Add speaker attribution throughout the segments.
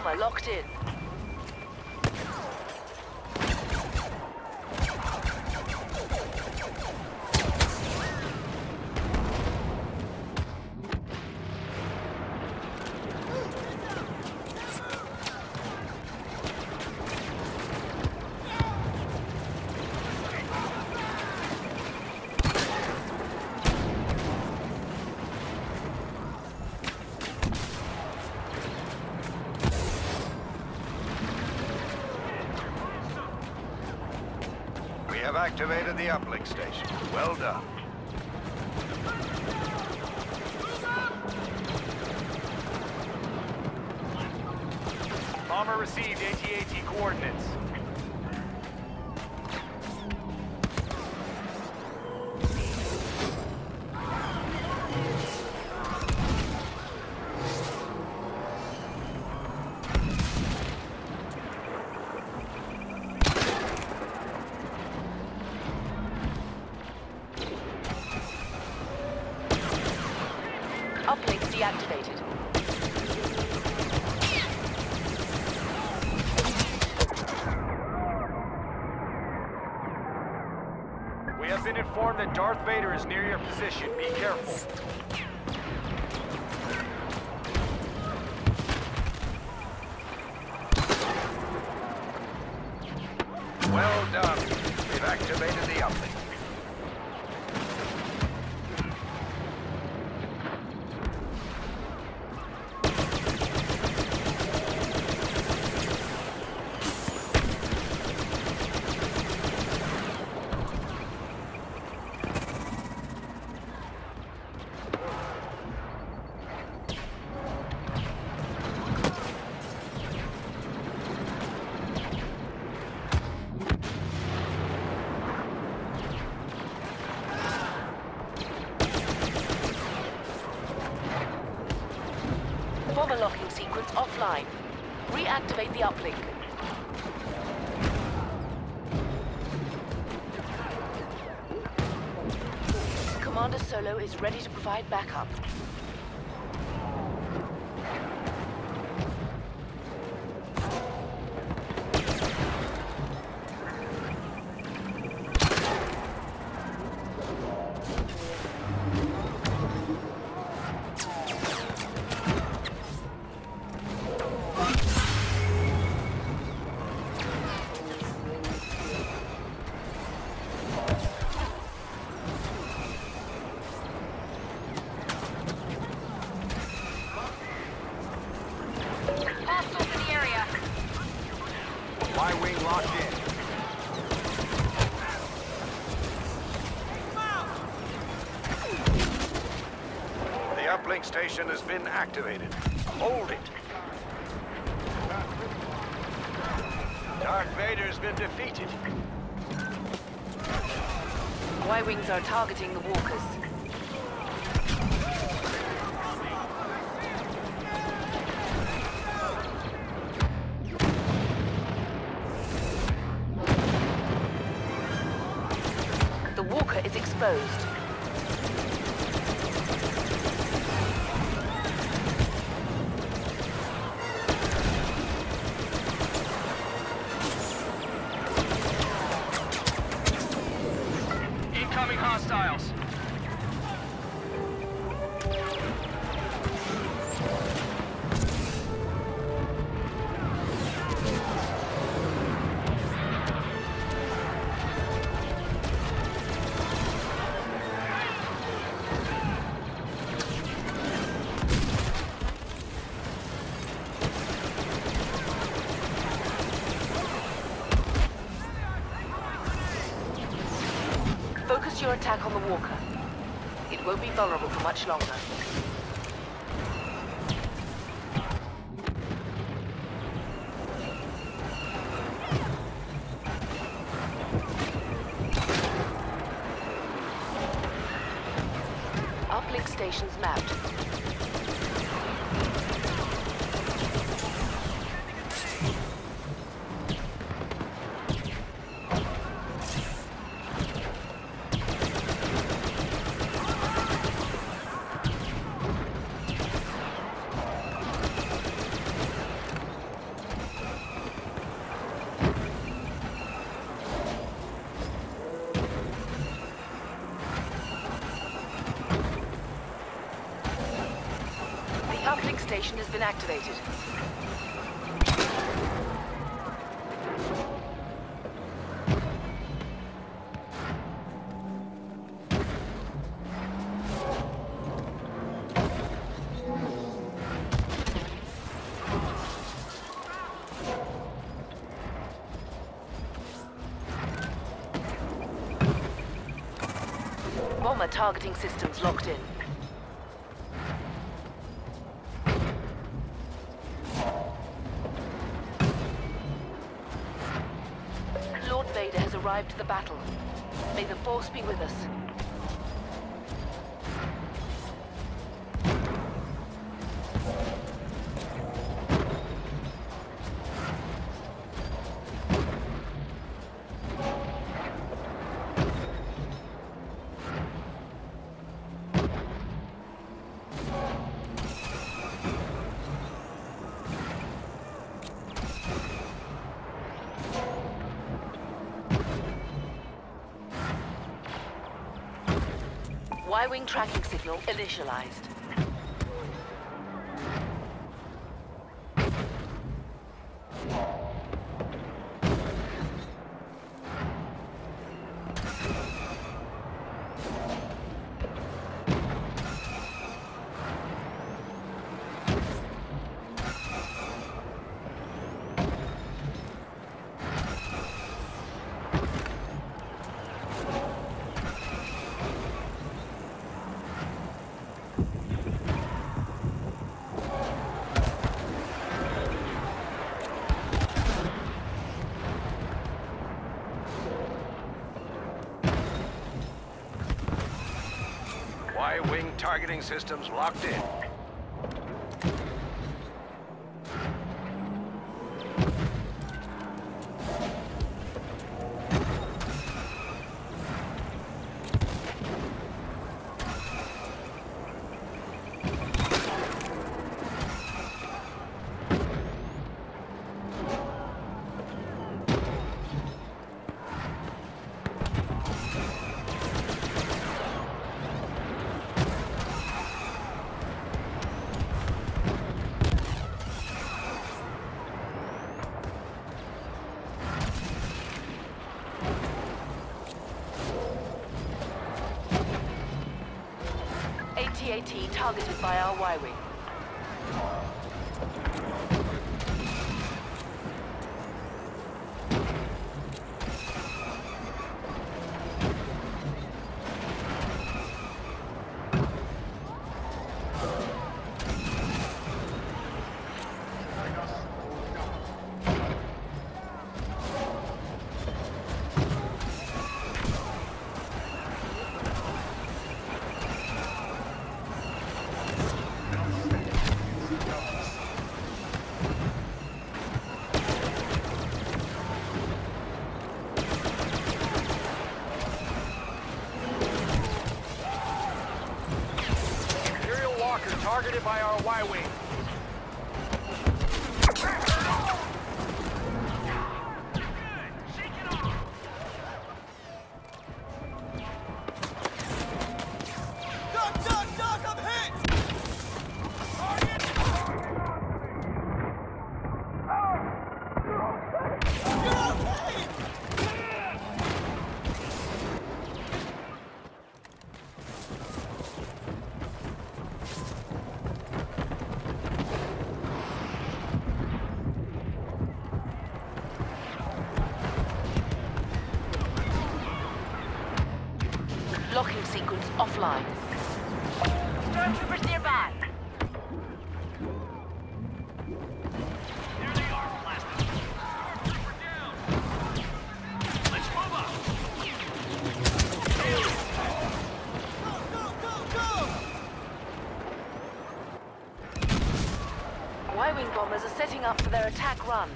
Speaker 1: Bomber locked in.
Speaker 2: We have activated the uplink station. Well done.
Speaker 3: Bomber received AT-AT coordinates.
Speaker 1: Uplink deactivated.
Speaker 3: We have been informed that Darth Vader is near your position. Be careful.
Speaker 2: Well done. We've activated the uplink.
Speaker 1: Bomber locking sequence offline. Reactivate the uplink. Commander Solo is ready to provide backup.
Speaker 4: Hostiles in the area.
Speaker 2: Y-wing locked in. The uplink station has been activated. Hold it. Darth Vader's been defeated.
Speaker 1: Y-wings are targeting the walkers. The walker is exposed.
Speaker 3: Incoming hostiles.
Speaker 1: Focus your attack on the walker. It won't be vulnerable for much longer. Uplink stations mapped. station has been activated. Bomber targeting systems locked in. Lord Vader has arrived to the battle. May the Force be with us. Y-wing tracking signal initialized.
Speaker 2: Y-wing targeting systems locked in.
Speaker 1: AT-AT targeted by our Y-wing.
Speaker 3: Targeted by our Y-wing.
Speaker 1: Locking sequence offline. Stormtroopers nearby.
Speaker 3: Here they are, blasted. We're down. Let's move up.
Speaker 1: Go! Y-wing bombers are setting up for their attack run.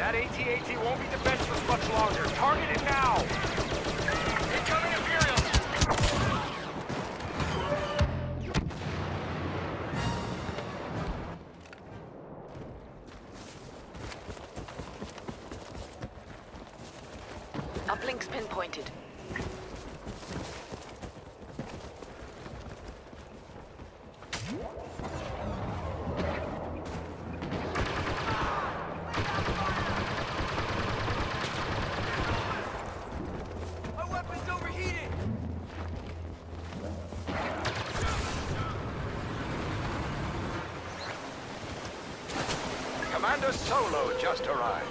Speaker 3: That AT-AT won't be defenseless much longer. Target it now! Incoming Imperials!
Speaker 1: Uplinks pinpointed.
Speaker 3: My weapon's overheating!
Speaker 2: Commander Solo just arrived.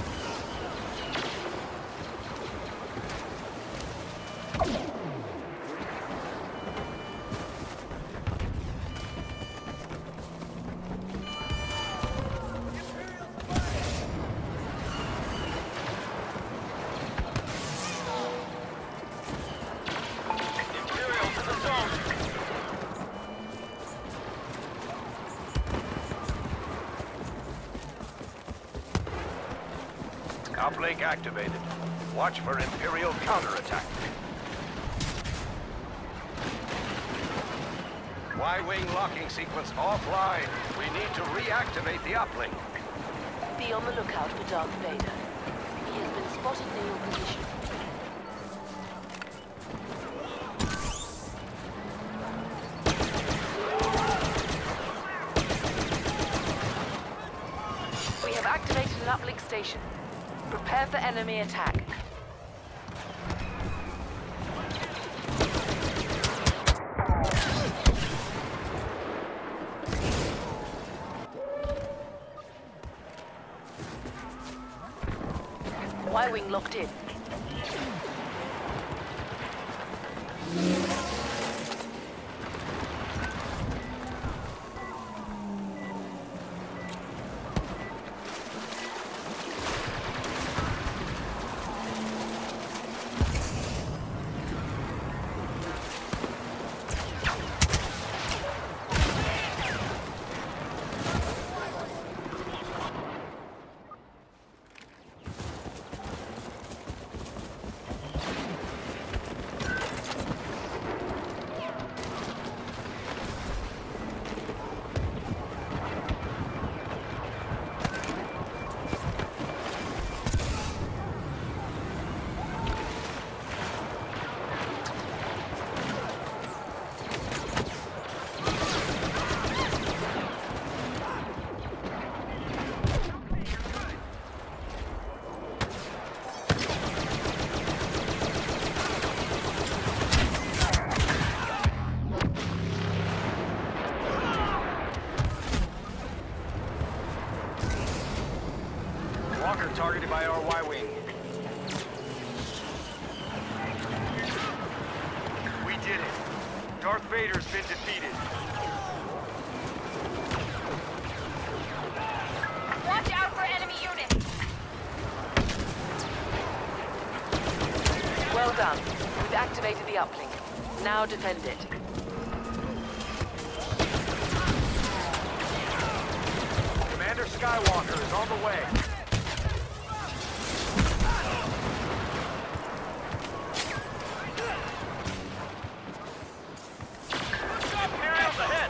Speaker 3: Imperials in the zone!
Speaker 2: Uplink activated. Watch for Imperial counterattack. Y-wing locking sequence offline. We need to reactivate the uplink.
Speaker 1: Be on the lookout for Darth Vader. He has been spotted near your position. We have activated an uplink station. Prepare for enemy attack. Y-wing locked in.
Speaker 3: Walker targeted by our Y-wing. We did it. Darth Vader's been defeated.
Speaker 4: Watch out for enemy units!
Speaker 1: Well done. We've activated the uplink. Now defend it.
Speaker 3: Commander Skywalker is on the way. Imperials ahead!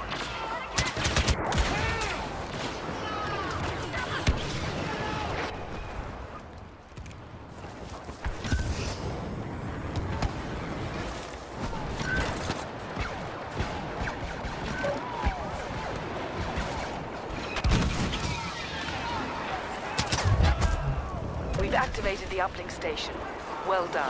Speaker 1: We've activated the uplink station. Well done.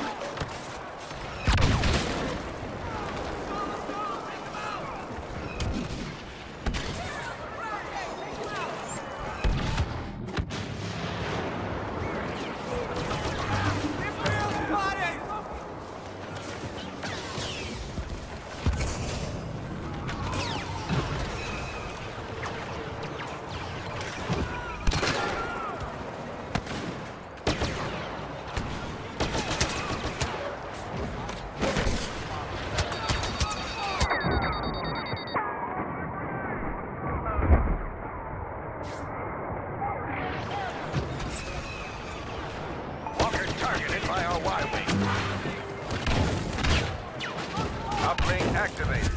Speaker 2: activated.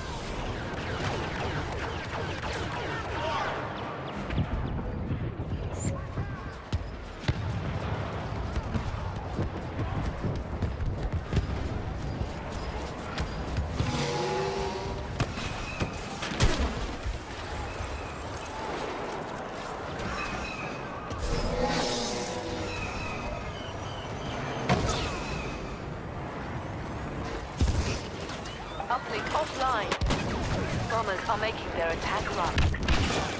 Speaker 1: Uplink offline. Bombers are making their attack run.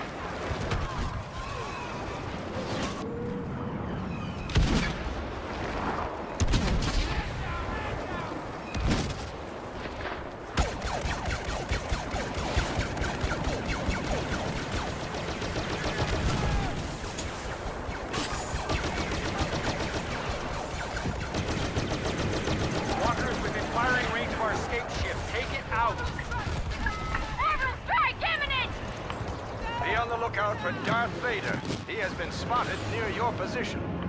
Speaker 3: Walker's within firing range of our escape ship. Take it out.
Speaker 4: Air strike imminent!
Speaker 2: Be on the lookout for Darth Vader. He has been spotted near your position.